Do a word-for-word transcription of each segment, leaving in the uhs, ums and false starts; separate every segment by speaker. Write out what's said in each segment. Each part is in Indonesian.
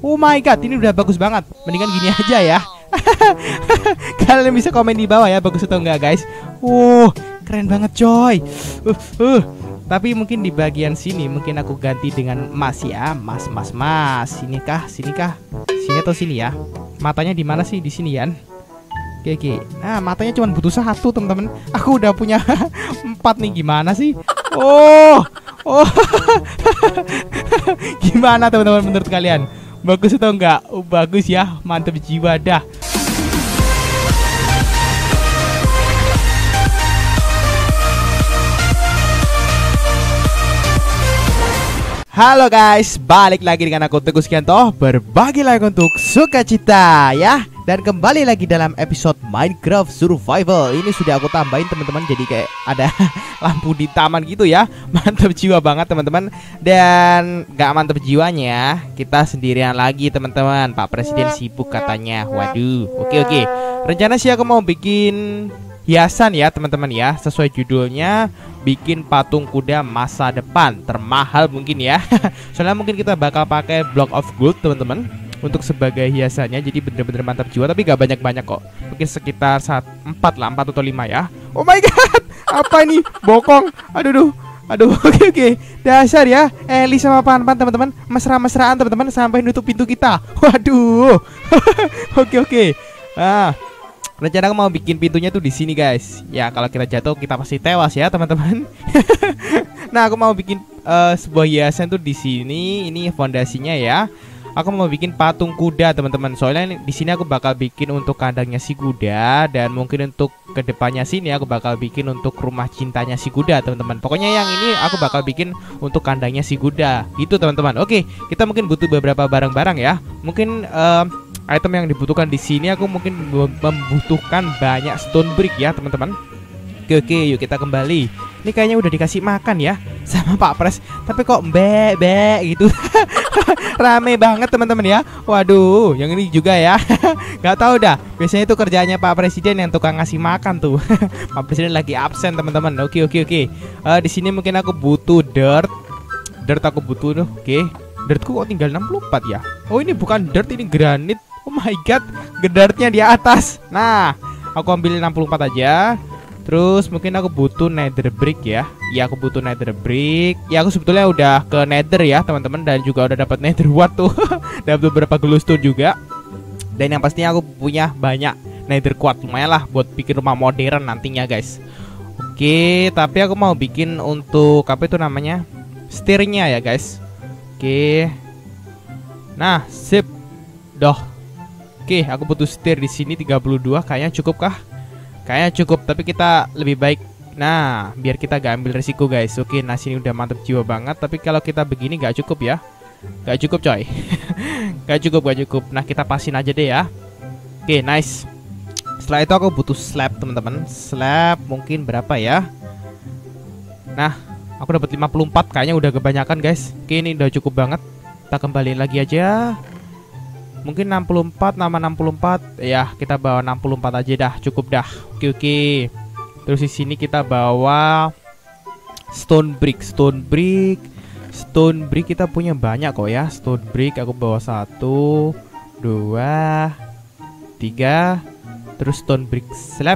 Speaker 1: Oh my god, ini udah bagus banget. Mendingan gini aja ya. Kalian bisa komen di bawah ya, bagus atau enggak guys. Uh, keren banget coy. Uh, uh. Tapi mungkin di bagian sini mungkin aku ganti dengan emas ya. Mas, mas, mas. Sini kah? Sini kah? Sini atau sini ya? Matanya di mana sih? Di sini ya. Oke, oke. Nah, matanya cuma butuh satu, teman-teman. Aku udah punya empat nih. Gimana sih? Oh. Oh. Gimana teman-teman menurut kalian? Bagus atau enggak? Oh, bagus ya. Mantap jiwa dah. Halo guys, balik lagi dengan aku Teguh Sugianto, berbagi lagi untuk sukacita ya. Dan kembali lagi dalam episode Minecraft Survival. Ini sudah aku tambahin teman-teman, jadi kayak ada lampu di taman gitu ya. Mantap jiwa banget teman-teman. Dan gak mantap jiwanya, kita sendirian lagi teman-teman. Pak Presiden sibuk katanya. Waduh, oke oke. Rencana sih aku mau bikin hiasan ya teman-teman ya, sesuai judulnya, bikin patung kuda masa depan termahal mungkin ya. Soalnya mungkin kita bakal pakai block of gold teman-teman untuk sebagai hiasannya. Jadi bener-bener mantap jiwa, tapi gak banyak-banyak kok. Mungkin sekitar saat empat lah, empat atau lima ya. Oh my god, apa ini? Bokong. Aduh duh. Aduh, oke oke. Dasar ya, Eli sama Pan-Pan teman-teman, mesra-mesraan teman-teman sampai nutup pintu kita. Waduh. Oke oke. Ah, rencana aku mau bikin pintunya tuh di sini guys. Ya kalau kita jatuh kita pasti tewas ya teman-teman. Nah aku mau bikin uh, sebuah hiasan tuh di sini. Ini fondasinya ya. Aku mau bikin patung kuda teman-teman. Soalnya di sini aku bakal bikin untuk kandangnya si kuda, dan mungkin untuk kedepannya sini aku bakal bikin untuk rumah cintanya si kuda teman-teman. Pokoknya yang ini aku bakal bikin untuk kandangnya si kuda. Gitu teman-teman. Oke, kita mungkin butuh beberapa barang-barang ya. Mungkin uh, item yang dibutuhkan di sini aku mungkin membutuhkan banyak stone brick ya teman-teman. Oke oke, yuk kita kembali. Ini kayaknya udah dikasih makan ya sama Pak Pres, tapi kok mbek mbek gitu. Rame banget teman-teman ya. Waduh, yang ini juga ya. Gak tahu dah. Biasanya itu kerjaannya Pak Presiden yang tukang ngasih makan tuh. Pak Presiden lagi absen teman-teman. Oke oke oke. Uh, di sini mungkin aku butuh dirt. Dirt aku butuh tuh. Oke. Dirtku kok tinggal enam puluh empat ya. Oh ini bukan dirt, ini granit. Oh my god, dirtnya di atas. Nah, aku ambil enam puluh empat aja. Terus mungkin aku butuh nether brick ya. Ya aku butuh nether brick. Ya aku sebetulnya udah ke nether ya teman-teman, dan juga udah dapat nether wart tuh. Dapat beberapa glowstone juga. Dan yang pastinya aku punya banyak nether quartz, lumayan lah buat bikin rumah modern nantinya guys. Oke, tapi aku mau bikin untuk apa itu namanya, setirnya ya guys. Oke. Nah, sip. Doh. Oke, aku butuh setir di sini tiga puluh dua. Kayaknya cukup kah? Kayaknya cukup, tapi kita lebih baik. Nah, biar kita gak ambil risiko guys. Oke, nah sini udah mantap jiwa banget. Tapi kalau kita begini gak cukup ya. Gak cukup coy. Gak cukup, gak cukup. Nah, kita pasin aja deh ya. Oke, nice. Setelah itu aku butuh slab teman-teman. Slab mungkin berapa ya? Nah, aku dapat lima puluh empat, kayaknya udah kebanyakan guys. Oke, ini udah cukup banget. Kita kembaliin lagi aja. Mungkin enam puluh empat, nama enam puluh empat. Ya, kita bawa enam puluh empat aja dah, cukup dah. Oke, oke. Terus di sini kita bawa stone brick, stone brick. Stone brick kita punya banyak kok ya. Stone brick aku bawa satu, dua, tiga. Terus stone brick slab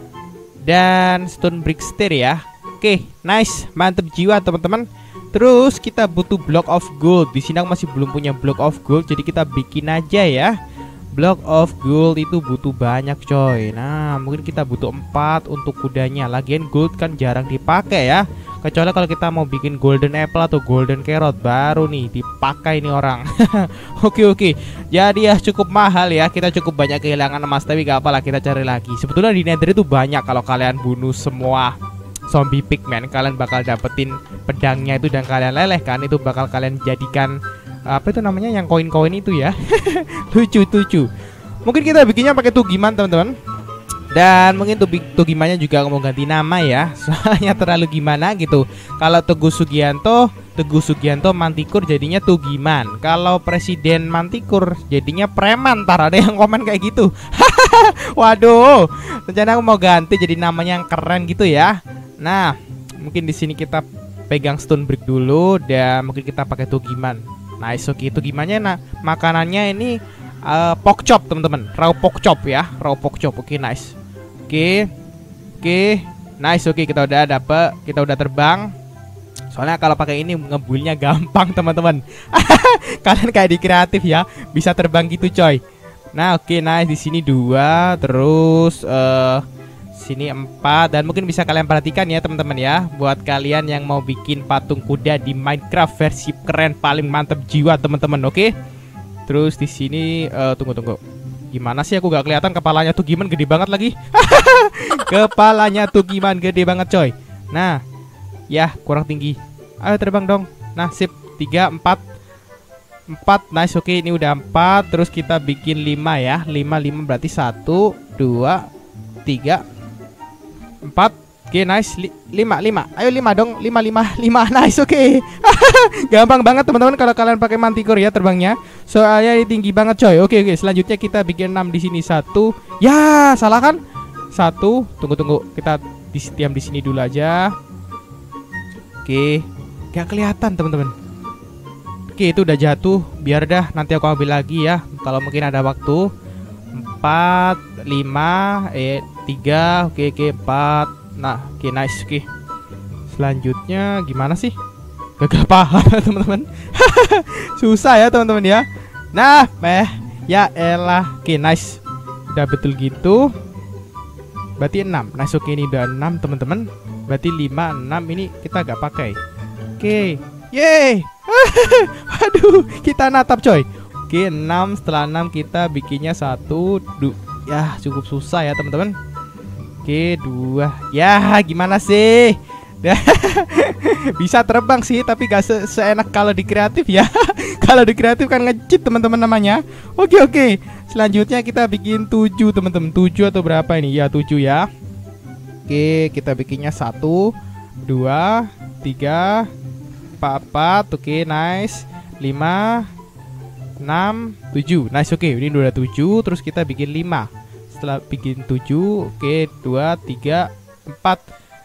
Speaker 1: dan stone brick stair ya. Oke, nice, mantep jiwa teman-teman. Terus kita butuh block of gold. Di sini aku masih belum punya block of gold, jadi kita bikin aja ya. Block of gold itu butuh banyak coy. Nah, mungkin kita butuh empat untuk kudanya. Lagian gold kan jarang dipakai ya. Kecuali kalau kita mau bikin golden apple atau golden carrot, baru nih dipakai nih orang. Oke oke. Jadi ya cukup mahal ya. Kita cukup banyak kehilangan emas, tapi gak apalah, kita cari lagi. Sebetulnya di nether itu banyak. Kalau kalian bunuh semua zombie pigman, kalian bakal dapetin pedangnya itu, dan kalian lelehkan itu bakal kalian jadikan apa itu namanya, yang koin-koin itu ya. Lucu lucu. Mungkin kita bikinnya pakai tugiman teman-teman. Dan mungkin tugimannya juga aku mau ganti nama ya. Soalnya terlalu gimana gitu. Kalau Teguh Sugianto, Teguh Sugianto Mantikur jadinya Tugiman. Kalau Presiden Mantikur jadinya Preman. Ntar ada yang komen kayak gitu. Waduh, rencana aku mau ganti jadi namanya yang keren gitu ya. Nah, mungkin di sini kita pegang stone brick dulu, dan mungkin kita pakai tugiman. Nice, oke. Itu gimana nah makanannya ini uh, pork chop teman-teman, raw pork chop ya, raw pork chop. Oke, nice. Oke, oke, nice. Oke, kita udah dapet, kita udah terbang. Soalnya kalau pakai ini ngebuilnya gampang teman-teman. Kalian kayak di kreatif ya, bisa terbang gitu coy. Nah, oke, nice. Di sini dua, terus uh, sini empat, dan mungkin bisa kalian perhatikan ya teman-teman ya, buat kalian yang mau bikin patung kuda di Minecraft versi keren paling mantep jiwa teman-teman. Oke. Terus di sini uh, tunggu tunggu. Gimana sih aku gak kelihatan kepalanya tuh gimana gede banget lagi. Kepalanya tuh gimana gede banget coy. Nah, ya kurang tinggi. Ayo terbang dong. Nah, sip. Tiga, empat, empat. Nice, oke. Ini udah empat. Terus kita bikin lima ya. Lima, lima berarti satu, dua, tiga, empat. Oke, nice. Lima, lima. Ayo lima dong. Lima, lima, lima. Nice, oke. Gampang banget teman-teman kalau kalian pakai Manticore ya terbangnya. Soalnya ini tinggi banget coy. Oke, oke. Selanjutnya kita bikin enam di sini. Satu. Ya, salah kan? Satu. Tunggu, tunggu. Kita diam di sini dulu aja. Oke. Gak kelihatan teman-teman. Oke, itu udah jatuh. Biar dah, nanti aku ambil lagi ya kalau mungkin ada waktu. Empat, lima, eh tiga. Oke, oke, empat. Nah, oke, nice, oke. Selanjutnya gimana sih? Gak paham teman-teman. Susah ya teman-teman ya. Nah, eh ya elah. Oke, nice. Udah betul gitu. Berarti enam. Nice, oke, ini udah enam teman-teman. Berarti lima, enam ini kita gak pakai. Oke. Yeay. Aduh, kita natap coy. Oke, enam. Setelah enam kita bikinnya satu, dua. Ya, cukup susah ya teman-teman. Oke, dua. Ya, gimana sih? Bisa terbang sih, tapi gak se seenak kalau di kreatif ya. Kalau di kreatif kan nge-cheat teman-teman namanya. Oke, oke. Selanjutnya kita bikin tujuh teman-teman. Tujuh atau berapa ini? Ya, tujuh ya. Oke, kita bikinnya satu, dua, tiga, empat, empat. Oke, nice. Lima, enam, tujuh. Nice, oke. Ini udah tujuh. Terus kita bikin lima. Setelah bikin tujuh, oke, dua, tiga, empat.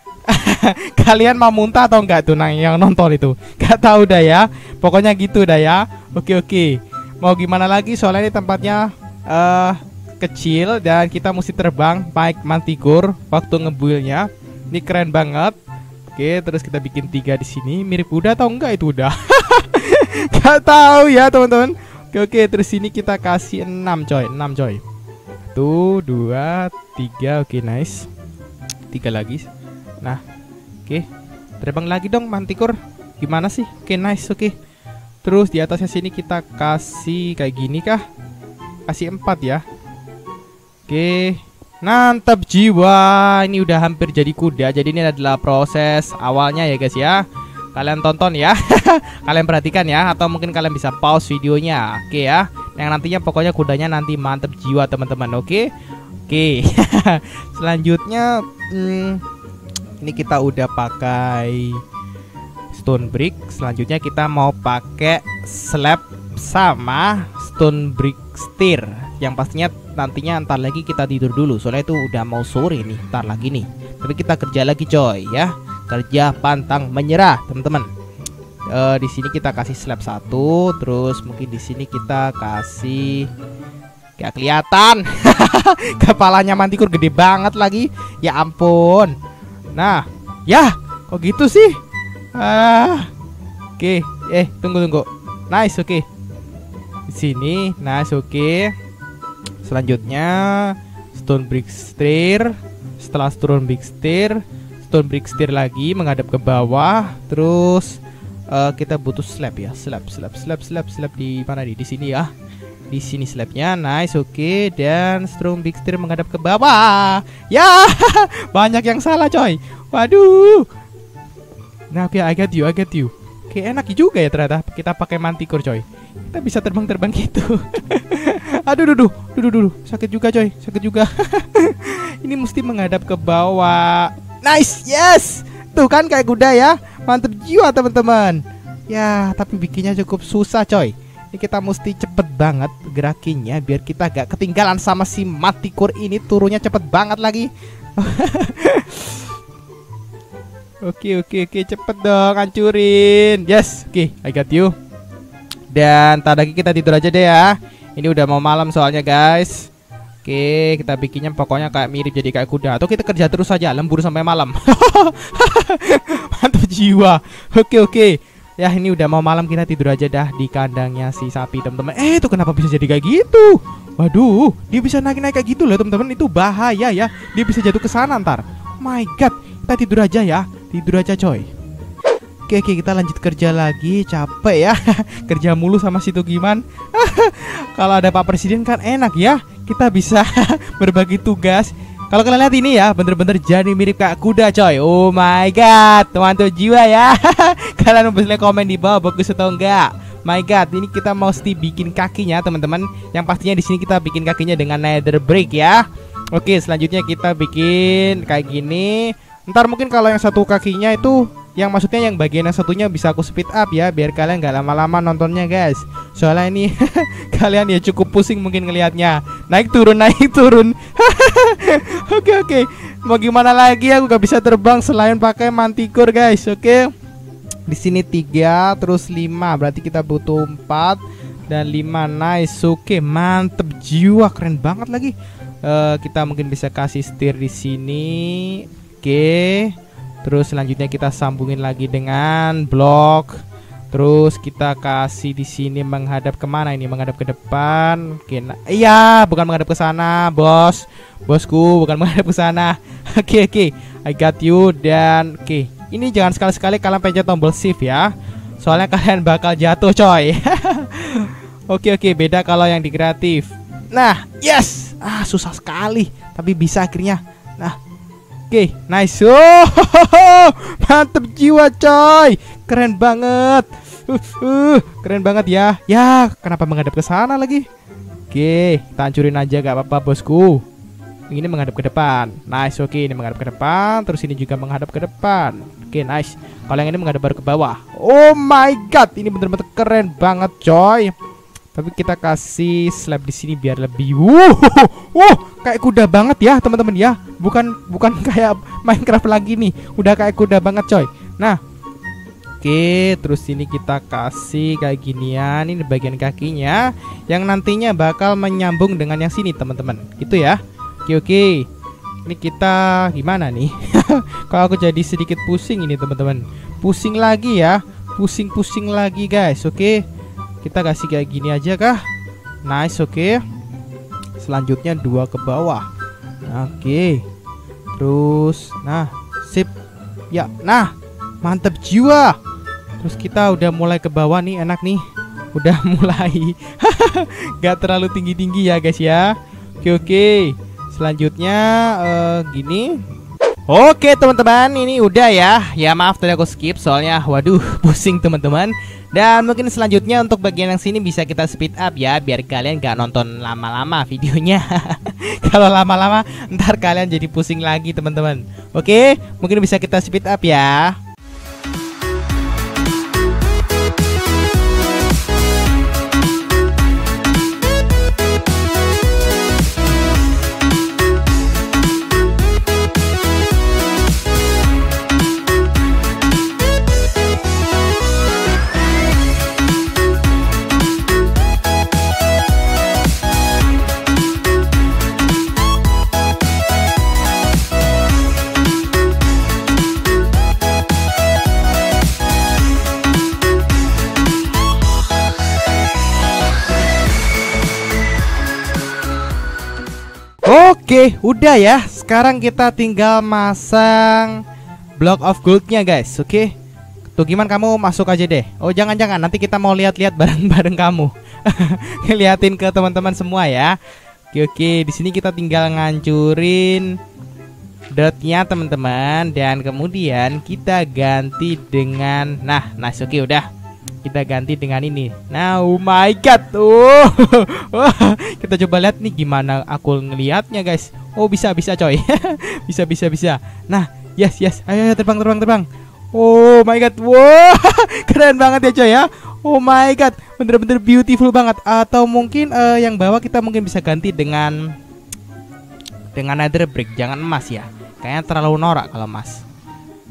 Speaker 1: Kalian mau muntah atau enggak tuh nang yang nonton itu? Gak tahu dah ya. Pokoknya gitu dah ya. Oke, oke. Mau gimana lagi? Soalnya ini tempatnya uh, kecil dan kita mesti terbang naik Manticore waktu ngebuilnya. Ini keren banget. Oke, terus kita bikin tiga di sini. Mirip udah atau enggak itu udah? Gak tahu ya teman-teman. Oke, oke. Terus sini kita kasih enam coy. enam coy. Satu, dua, tiga. Oke, nice. Tiga lagi. Nah, oke. Terbang lagi dong Manticore. Gimana sih? Oke, nice, oke. Terus di atasnya sini kita kasih kayak gini kah? Kasih empat ya. Oke. Mantap jiwa. Ini udah hampir jadi kuda. Jadi ini adalah proses awalnya ya guys ya. Kalian tonton ya. Kalian perhatikan ya. Atau mungkin kalian bisa pause videonya. Oke ya. Yang nantinya pokoknya kudanya nanti mantap jiwa teman-teman. Oke. Oke. Selanjutnya hmm, ini kita udah pakai stone brick. Selanjutnya kita mau pakai slab sama stone brick stair. Yang pastinya nantinya ntar lagi kita tidur dulu. Soalnya itu udah mau sore nih, ntar lagi nih. Tapi kita kerja lagi coy ya. Kerja pantang menyerah teman-teman. Uh, di sini kita kasih slab satu. Terus mungkin di sini kita kasih, gak kelihatan. Kepalanya Manticore gede banget lagi. Ya ampun. Nah, ya, kok gitu sih? Ah, oke, okay. eh tunggu tunggu. Nice, oke. Okay. Di sini, nice, oke. Okay. Selanjutnya stone brick stair. Setelah stone brick stair, stone brick stair lagi menghadap ke bawah. Terus uh, kita butuh slab ya, slab, slab, slab, slab, slab di mana nih? Di sini ya. Di sini slabnya, nice, oke. Okay. Dan stone brick stair menghadap ke bawah. Ya, banyak yang salah coy. Waduh. Nah, oke, okay, I get you, I get you. Oke, okay, enak juga ya ternyata kita pakai Manticore coy. Kita bisa terbang-terbang gitu. Aduh, duh, duh, duh, duh, sakit juga coy, sakit juga. Ini mesti menghadap ke bawah. Nice, yes. Tuh kan kayak kuda ya. Mantep jiwa teman-teman. Ya, tapi bikinnya cukup susah coy. Ini kita mesti cepet banget gerakinnya biar kita gak ketinggalan sama si Manticore ini. Turunnya cepet banget lagi. Oke, oke, oke, cepet dong, hancurin. Yes, oke, I got you. Dan tak lagi kita tidur aja deh ya. Ini udah mau malam soalnya guys. Oke, kita bikinnya pokoknya kayak mirip jadi kayak kuda. Atau kita kerja terus saja, lembur sampai malam. Mantap jiwa. Oke oke. Ya ini udah mau malam, kita tidur aja dah di kandangnya si sapi teman-teman. Eh itu kenapa bisa jadi kayak gitu? Waduh, dia bisa naik-naik kayak gitu loh teman-teman. Itu bahaya ya. Dia bisa jatuh ke sana ntar. My God, kita tidur aja ya. Tidur aja coy. Oke oke, kita lanjut kerja lagi. Capek ya. Kerja mulu sama si Tugiman. Kalau ada Pak Presiden kan enak ya. Kita bisa berbagi tugas. Kalau kalian lihat ini ya, bener-bener jadi mirip kayak kuda coy. Oh my God, mantap jiwa ya. Kalian boleh komen di bawah bagus atau enggak. My God, ini kita mau mesti bikin kakinya teman-teman. Yang pastinya di sini kita bikin kakinya dengan nether brick ya. Oke, selanjutnya kita bikin kayak gini. Ntar mungkin kalau yang satu kakinya itu, yang maksudnya yang bagian yang satunya bisa aku speed up ya, biar kalian nggak lama-lama nontonnya guys. Soalnya ini kalian ya cukup pusing mungkin ngelihatnya. Naik turun naik turun. Oke oke. Mau gimana lagi, aku gak bisa terbang selain pakai manticore guys. Oke. Di sini tiga terus lima, berarti kita butuh empat dan lima. Nice. Oke, mantep jiwa, keren banget lagi. Uh, kita mungkin bisa kasih setir di sini. Oke. Terus selanjutnya kita sambungin lagi dengan blok. Terus kita kasih di sini menghadap kemana ini? Menghadap ke depan. Oke, nah, iya, bukan menghadap ke sana, bos. Bosku, bukan menghadap ke sana. Oke, oke. I got you. Dan oke, ini jangan sekali-sekali kalian pencet tombol shift ya. Soalnya kalian bakal jatuh, coy. Oke, oke, beda kalau yang di kreatif. Nah, yes. Ah, susah sekali, tapi bisa akhirnya. Nah, oke, nice. Oh, mantep jiwa coy. Keren banget. Uh, uh, keren banget ya. Ya, kenapa menghadap ke sana lagi? Oke, kita hancurin aja gak apa-apa bosku. Ini menghadap ke depan. Nice, oke, ini menghadap ke depan. Terus ini juga menghadap ke depan. Oke, nice. Kalau yang ini menghadap baru ke bawah. Oh my God, ini bener-bener keren banget coy. Tapi kita kasih slab di sini biar lebih wuh, wuh, kayak kuda banget ya teman-teman ya. Bukan bukan kayak Minecraft lagi nih. Udah kayak kuda banget coy. Nah, oke, terus ini kita kasih kayak ginian. Ini bagian kakinya yang nantinya bakal menyambung dengan yang sini teman-teman. Gitu ya. Oke oke. Ini kita gimana nih? Kalau aku jadi sedikit pusing ini teman-teman. Pusing lagi ya. Pusing-pusing lagi guys. Oke. Kita kasih kayak gini aja kah? Nice, oke okay. Selanjutnya dua ke bawah. Oke okay. Terus, nah, sip. Ya, nah, mantep jiwa. Terus kita udah mulai ke bawah nih, enak nih. Udah mulai gak terlalu tinggi-tinggi ya guys ya. Oke okay, oke okay. Selanjutnya uh, gini. Oke teman-teman, ini udah ya. Ya maaf tadi aku skip soalnya waduh pusing teman-teman. Dan mungkin selanjutnya untuk bagian yang sini bisa kita speed up ya, biar kalian gak nonton lama-lama videonya. Kalau lama-lama ntar kalian jadi pusing lagi teman-teman. Oke, mungkin bisa kita speed up ya. Oke, udah ya. Sekarang kita tinggal masang block of goldnya guys. Oke, tuh gimana, kamu masuk aja deh. Oh jangan-jangan nanti kita mau lihat-lihat bareng-bareng kamu. Ngeliatin ke teman-teman semua ya. Oke oke, di sini kita tinggal ngancurin dotnya teman-teman, dan kemudian kita ganti dengan nah, nice, oke udah. Kita ganti dengan ini. Nah, oh my God. Oh, kita coba lihat nih gimana aku ngelihatnya guys. Oh bisa bisa coy. Bisa bisa bisa. Nah, yes yes. Ayo, ayo terbang terbang terbang. Oh my God. Wow, keren banget ya coy ya. Oh my God, bener-bener beautiful banget. Atau mungkin uh, yang bawah kita mungkin bisa ganti dengan dengan nether brick. Jangan emas ya. Kayaknya terlalu norak kalau emas.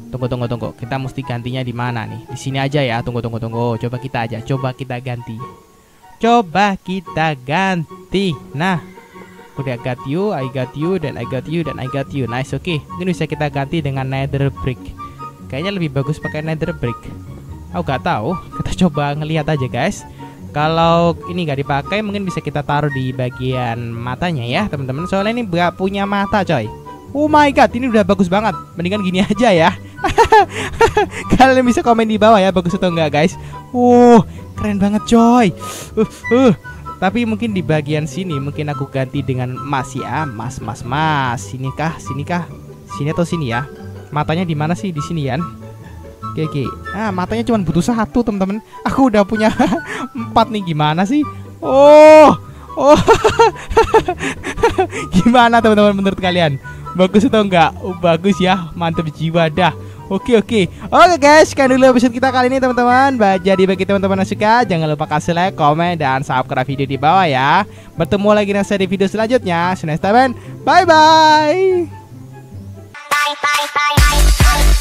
Speaker 1: Tunggu tunggu tunggu. Kita mesti gantinya di mana nih? Di sini aja ya. Tunggu tunggu tunggu. Coba kita aja. Coba kita ganti. Coba kita ganti. Nah, udah got you, I got you, dan I got you, dan I got you. Nice, oke. Okay. Ini bisa kita ganti dengan nether brick. Kayaknya lebih bagus pakai nether brick. Aku gak tahu. Kita coba ngelihat aja guys. Kalau ini nggak dipakai, mungkin bisa kita taruh di bagian matanya ya teman-teman. Soalnya ini nggak punya mata coy. Oh my god, ini udah bagus banget. Mendingan gini aja ya. Kalian bisa komen di bawah ya, bagus atau enggak guys. Uh, keren banget coy. Uh, uh. Tapi mungkin di bagian sini mungkin aku ganti dengan emas ya, emas, emas, emas. Sini kah, sini kah, sini atau sini ya? Matanya di mana sih? Di sini kan? Oke, oke. Nah, matanya cuma butuh satu teman-teman. Aku udah punya empat nih, gimana sih? Oh, oh. Gimana teman-teman menurut kalian? Bagus atau enggak? Oh, bagus ya, mantap jiwa dah. Oke oke Oke guys, sekian dulu episode kita kali ini teman-teman. Jadi bagi teman-teman yang suka, jangan lupa kasih like, komen, dan subscribe video di bawah ya. Bertemu lagi di video selanjutnya. See you next time. Bye bye.
Speaker 2: Bye bye bye bye.